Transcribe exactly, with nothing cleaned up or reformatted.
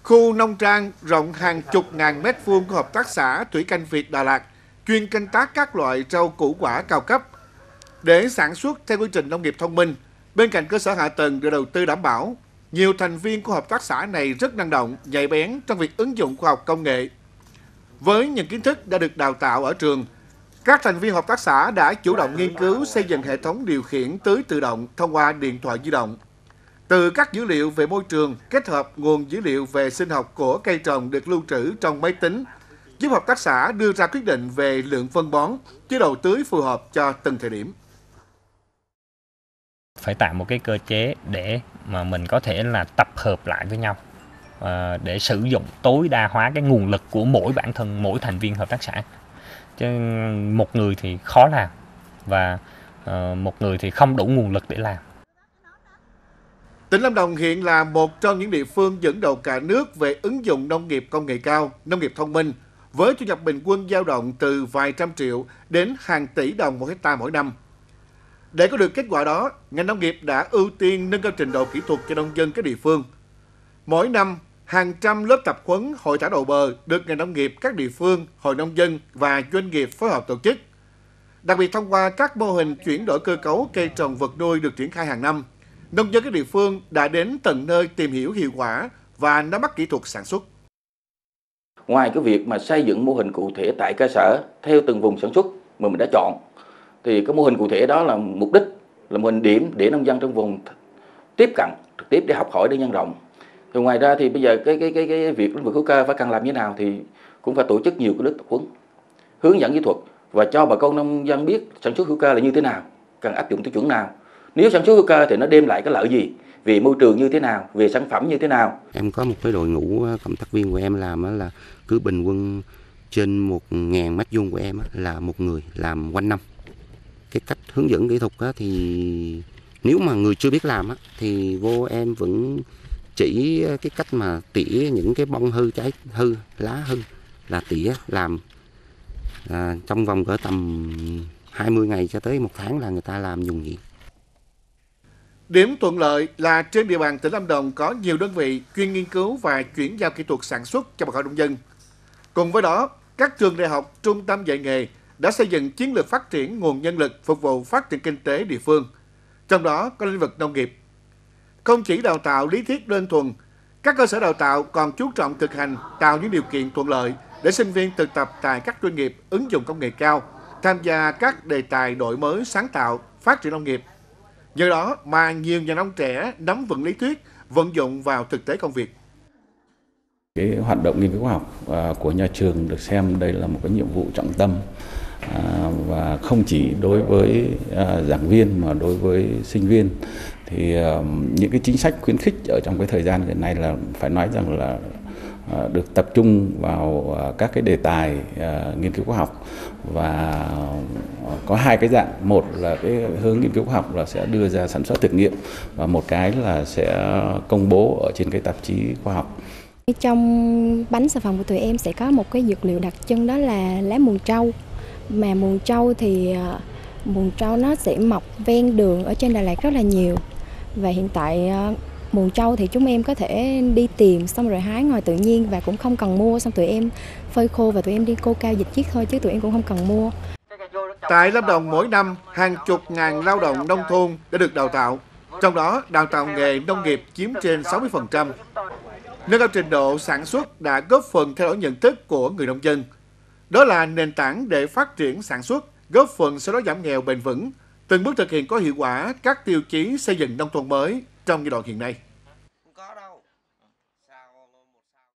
Khu nông trang rộng hàng chục ngàn mét vuông của Hợp tác xã Thủy Canh Việt Đà Lạt chuyên canh tác các loại rau củ quả cao cấp. Để sản xuất theo quy trình nông nghiệp thông minh, bên cạnh cơ sở hạ tầng được đầu tư đảm bảo, nhiều thành viên của hợp tác xã này rất năng động, nhạy bén trong việc ứng dụng khoa học công nghệ. Với những kiến thức đã được đào tạo ở trường, các thành viên hợp tác xã đã chủ động nghiên cứu xây dựng hệ thống điều khiển tưới tự động thông qua điện thoại di động. Từ các dữ liệu về môi trường kết hợp nguồn dữ liệu về sinh học của cây trồng được lưu trữ trong máy tính, giúp hợp tác xã đưa ra quyết định về lượng phân bón, chế độ tưới phù hợp cho từng thời điểm. Phải tạo một cái cơ chế để mà mình có thể là tập hợp lại với nhau để sử dụng tối đa hóa cái nguồn lực của mỗi bản thân, mỗi thành viên hợp tác xã. Chứ một người thì khó làm và một người thì không đủ nguồn lực để làm. Tỉnh Lâm Đồng hiện là một trong những địa phương dẫn đầu cả nước về ứng dụng nông nghiệp công nghệ cao, nông nghiệp thông minh, với thu nhập bình quân dao động từ vài trăm triệu đến hàng tỷ đồng một hectare mỗi năm. Để có được kết quả đó, ngành nông nghiệp đã ưu tiên nâng cao trình độ kỹ thuật cho nông dân các địa phương. Mỗi năm, hàng trăm lớp tập huấn hội thảo đầu bờ được ngành nông nghiệp các địa phương, hội nông dân và doanh nghiệp phối hợp tổ chức. Đặc biệt thông qua các mô hình chuyển đổi cơ cấu cây trồng vật nuôi được triển khai hàng năm, nông dân các địa phương đã đến tận nơi tìm hiểu hiệu quả và nắm bắt kỹ thuật sản xuất. Ngoài cái việc mà xây dựng mô hình cụ thể tại cơ sở theo từng vùng sản xuất mà mình đã chọn, thì cái mô hình cụ thể đó là mục đích là mô hình điểm để nông dân trong vùng tiếp cận trực tiếp để học hỏi để nhân rộng. Thì ngoài ra thì bây giờ cái cái cái cái việc lĩnh vực hữu cơ phải cần làm như thế nào thì cũng phải tổ chức nhiều cái lớp tập huấn, hướng dẫn kỹ thuật và cho bà con nông dân biết sản xuất hữu cơ là như thế nào, cần áp dụng tiêu chuẩn nào. Nếu sản xuất hữu cơ thì nó đem lại cái lợi gì, về môi trường như thế nào, về sản phẩm như thế nào. Em có một cái đội ngũ cộng tác viên của em làm là cứ bình quân trên một ngàn mét vuông của em là một người làm quanh năm. Cái cách hướng dẫn kỹ thuật thì nếu mà người chưa biết làm thì vô em vẫn chỉ cái cách mà tỉa những cái bông hư, trái hư, lá hư là tỉa làm à, trong vòng cỡ tầm hai mươi ngày cho tới một tháng là người ta làm dùng gì. Điểm thuận lợi là trên địa bàn tỉnh Lâm Đồng có nhiều đơn vị chuyên nghiên cứu và chuyển giao kỹ thuật sản xuất cho bà con nông dân. Cùng với đó, các trường đại học, trung tâm dạy nghề đã xây dựng chiến lược phát triển nguồn nhân lực phục vụ phát triển kinh tế địa phương, trong đó có lĩnh vực nông nghiệp. Không chỉ đào tạo lý thuyết đơn thuần, các cơ sở đào tạo còn chú trọng thực hành, tạo những điều kiện thuận lợi để sinh viên thực tập tại các doanh nghiệp ứng dụng công nghệ cao, tham gia các đề tài đổi mới sáng tạo, phát triển nông nghiệp. Do đó mà nhiều nhà nông trẻ nắm vững lý thuyết, vận dụng vào thực tế công việc. Cái hoạt động nghiên cứu khoa học của nhà trường được xem đây là một cái nhiệm vụ trọng tâm và không chỉ đối với giảng viên mà đối với sinh viên. Thì những cái chính sách khuyến khích ở trong cái thời gian hiện nay là phải nói rằng là được tập trung vào các cái đề tài nghiên cứu khoa học và có hai cái dạng. Một là cái hướng nghiên cứu khoa học là sẽ đưa ra sản xuất thực nghiệm và một cái là sẽ công bố ở trên cái tạp chí khoa học. Trong bánh xà phòng của tụi em sẽ có một cái dược liệu đặc trưng, đó là lá muồng trâu. Mà muồng trâu thì muồng trâu nó sẽ mọc ven đường ở trên Đà Lạt rất là nhiều. Và hiện tại muồng trâu thì chúng em có thể đi tìm xong rồi hái ngoài tự nhiên và cũng không cần mua, xong tụi em phơi khô và tụi em đi cô cao dịch chiết thôi chứ tụi em cũng không cần mua. Tại Lâm Đồng mỗi năm hàng chục ngàn lao động nông thôn đã được đào tạo, trong đó đào tạo nghề nông nghiệp chiếm trên sáu mươi phần trăm. Nâng cao trình độ sản xuất đã góp phần thay đổi nhận thức của người nông dân. Đó là nền tảng để phát triển sản xuất, góp phần xóa đói giảm nghèo bền vững, từng bước thực hiện có hiệu quả các tiêu chí xây dựng nông thôn mới trong giai đoạn hiện nay.